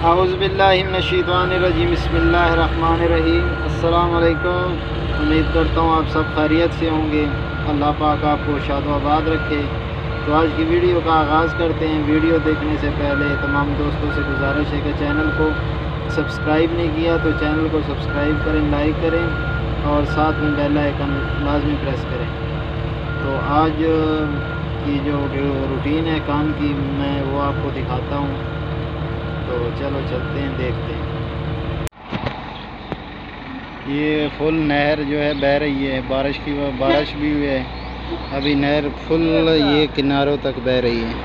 औज़ुबिल्लाहिमिनश्शैतानिर्रजीम बिस्मिल्लाहिर्रहमानिर्रहीम। अस्सलाम वालेकुम। उम्मीद करता हूँ आप सब खैरियत से होंगे। अल्लाह पाक आपको शाद आबाद रखे। तो आज की वीडियो का आगाज़ करते हैं। वीडियो देखने से पहले तमाम दोस्तों से गुजारिश है कि चैनल को सब्सक्राइब नहीं किया तो चैनल को सब्सक्राइब करें, लाइक करें और साथ में बेल आइकन लाजमी प्रेस करें। तो आज की जो रूटीन है काम की मैं वो आपको दिखाता हूँ। तो चलो चलते हैं, देखते हैं। ये फुल नहर जो है बह रही है, बारिश भी हुई है। अभी नहर फुल ये किनारों तक बह रही है।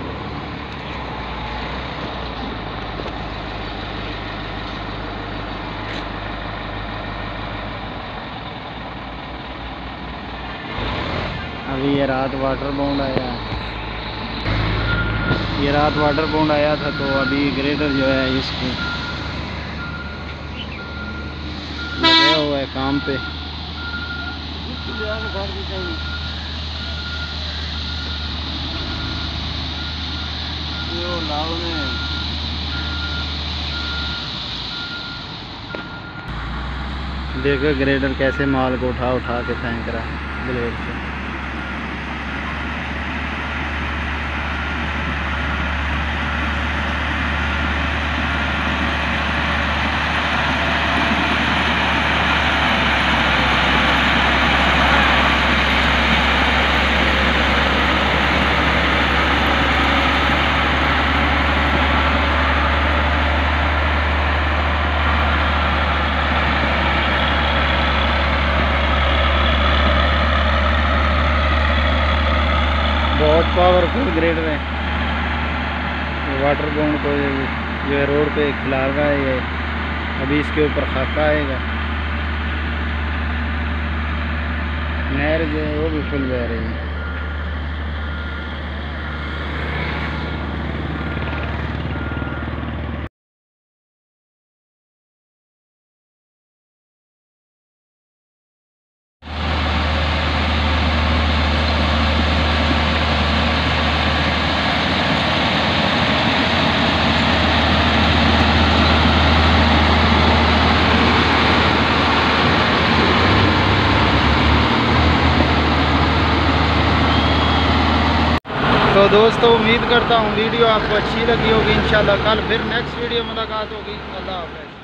अभी ये रात वाटर बाउंड आया, था तो अभी ग्रेडर जो है इसको लगा हुआ है काम पे। देखो ग्रेडर कैसे माल को उठा के फेंक रहा है ब्लेड से। बहुत पावरफुल ग्रेडर है। वाटर बाउंड को जो है रोड पे खिला रहा है ये। अभी इसके ऊपर खाका आएगा। नहर जो है वो भी फुल बह रही है। तो दोस्तों उम्मीद करता हूँ वीडियो आपको अच्छी लगी होगी। इंशाल्लाह कल फिर नेक्स्ट वीडियो मुलाकात होगी। अल्लाह हाफ़िज़।